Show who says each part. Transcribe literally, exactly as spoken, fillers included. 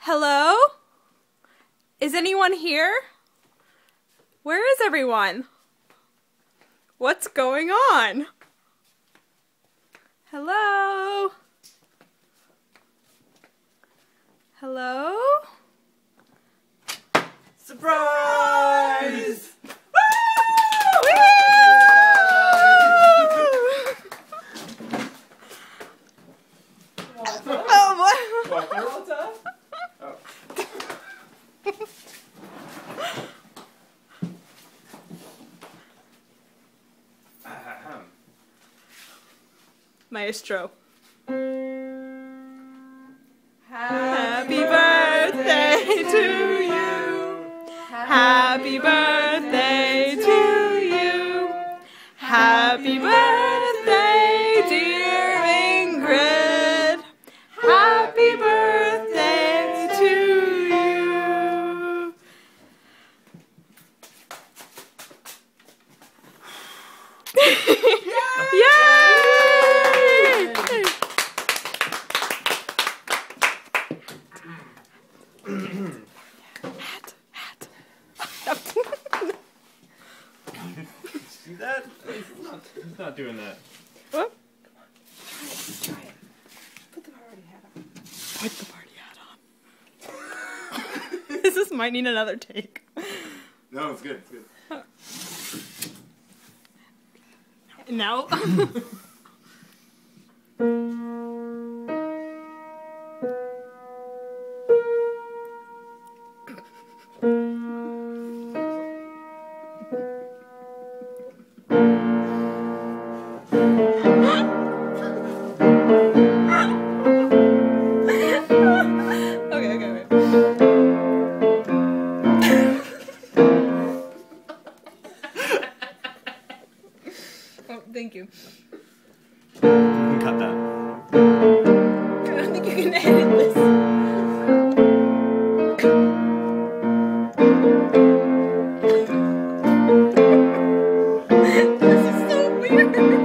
Speaker 1: Hello? Is anyone here? Where is everyone? What's going on? Hello? Hello?
Speaker 2: Surprise!
Speaker 1: Oh, what?
Speaker 2: What, Carlota? Oh. Ahem.
Speaker 1: Maestro. Happy birthday to you. Happy birthday to you. Happy birthday, dear Ingrid. Happy birthday to you. Yay! Hat, hat.
Speaker 2: See that? He's not, he's not doing that.
Speaker 1: What?
Speaker 3: Try it. Put the party hat on.
Speaker 1: Put the party hat on. This is might need another take.
Speaker 2: No, it's good, it's good.
Speaker 1: No. Okay, okay, wait. Oh, thank you.
Speaker 2: You can cut that.
Speaker 1: I don't think you can edit this. This is so weird.